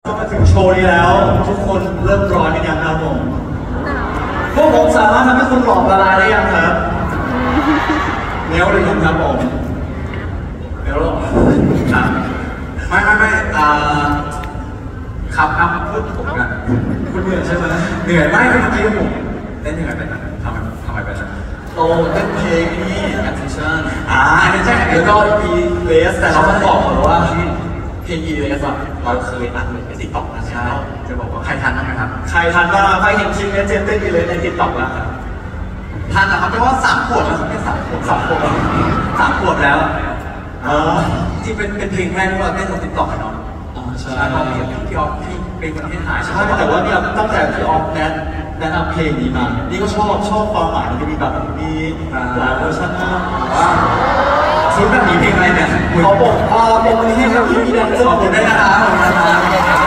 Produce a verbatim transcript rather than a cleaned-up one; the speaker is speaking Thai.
มาถึงโชว์นี้แล้วทุกคนเริ่มร้อนกันยังครับผมพวกผมสามารถทำให้คุณหลอกละลายได้ยังครับเนี้ยหรือยังครับผมเนี้ยหรอครับไม่ไม่ไม่อ่าครับครับพูดผมกันคุณเหนื่อยใช่ไหมเหนื่อยไม่เมื่อกี้ผมเต้นยังไงเป็นทำไมทำไมเป็นโอ้เต้นเพลงนี่ attention อ่า attention แล้วก็ e les แต่เราต้องบอกเลยว่าเพลง e les อ่ะเราเคยอัดในติ๊กต็อกนะใช่จะบอกว่าใครทันบ้างไหมครับใครทันบ้างใครเห็นคลิปนี้เจนเต้น e les ในติ๊กต็อกแล้วครับทันเหรอครับแปลว่าสามขวบแล้วครับแค่สามขวบสามขวบสามขวบแล้วอ๋อที่เป็นเป็นเพลงแรกที่เราเต้นในติ๊กต็อกเนาะใช่เพราะพี่ออฟพี่เป็นคนที่ถ่ายใช่แต่ว่าเนี่ยตั้งแต่พี่ออฟแนะแนะนำเพลงนี้มานี่ก็ชอบชอบความหมายมันจะมีแบบมีหลายเวอร์ชันมากว่าชุดแบบนี้เพลงอะไรเนี่ยเขาบอกอ่าเป็นวันนี้ให้เราพี่แดนเซอร์ได้นะครับ